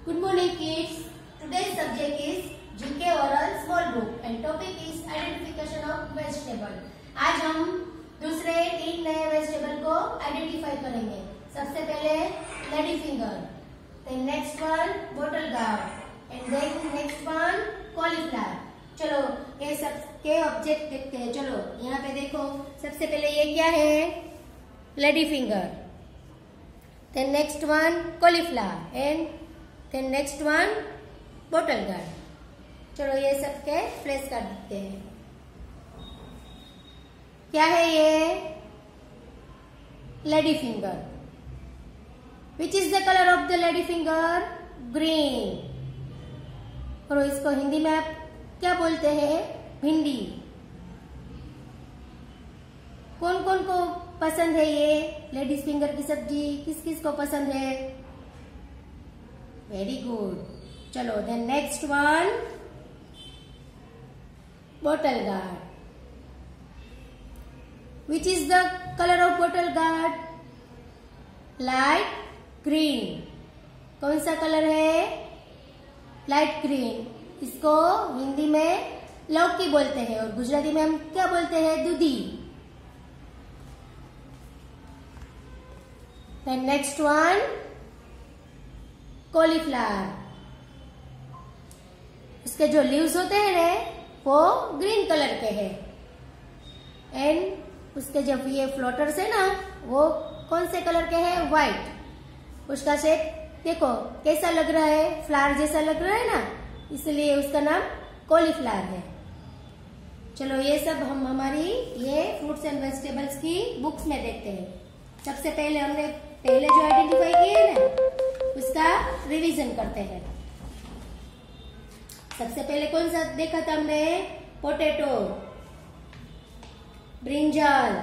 Good morning kids. Today's subject is GK oral small book and topic is identification of vegetable. आज हम दूसरे 3 नए vegetable को identify करेंगे। सबसे पहले lady finger, then next one bottle gourd and then next one cauliflower। चलो ये सब के ऑब्जेक्ट देखते हैं। चलो यहाँ पे देखो, सबसे पहले ये क्या है, lady finger, then next one cauliflower and then next one bottle gourd। चलो ये सब के फ्लैश कार्ड देखते हैं। क्या है ये, lady finger. Which is the colour of the lady finger, green. और इसको हिंदी में आप क्या बोलते हैं, भिंडी। कौन कौन को पसंद है ये लेडीज फिंगर की सब्जी, किस किस को पसंद है, वेरी गुड। चलो then next one bottle gourd. Which is the colour of bottle gourd, light green. कौन सा कलर है, लाइट ग्रीन। इसको हिंदी में लौकी बोलते हैं और गुजराती में हम क्या बोलते हैं, दूधी। Then next one cauliflower. उसके जो लीव्स होते हैं रे वो ग्रीन कलर के हैं एंड उसके जब ये फ्लोटर्स है ना वो कौन से कलर के हैं, व्हाइट। उसका शेप देखो कैसा लग रहा है, फ्लावर जैसा लग रहा है ना, इसलिए उसका नाम कॉलीफ्लावर है। चलो ये सब हम हमारी ये फ्रूट्स एंड वेजिटेबल्स की बुक्स में देखते हैं। सबसे पहले हमने पहले जो आइडेंटिफाई किए हैं ना उसका रिवीजन करते हैं। सबसे पहले कौन सा देखा था हमने, potato, brinjal,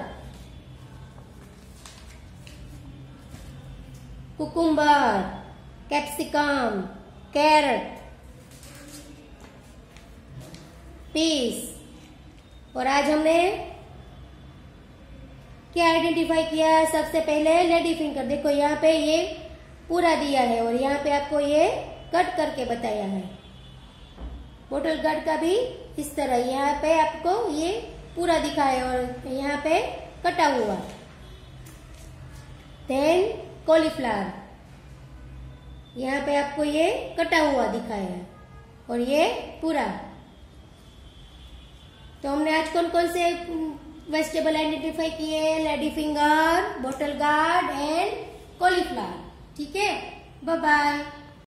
cucumber, capsicum, carrot, peas. और आज हमने क्या आइडेंटिफाई किया, सबसे पहले लेडी फिंगर। देखो यहाँ पे ये पूरा दिया है और यहाँ पे आपको ये कट करके बताया है। बॉटल गार्ड का भी इस तरह, यहाँ पे आपको ये पूरा दिखा है और यहाँ पे कटा हुआ। देन कॉलीफ्लावर, यहाँ पे आपको ये कटा हुआ दिखाया है और ये पूरा। तो हमने आज कौन कौन से वेजिटेबल आइडेंटिफाई किए, lady finger, bottle gourd and cauliflower. ठीक है, बाय बाय।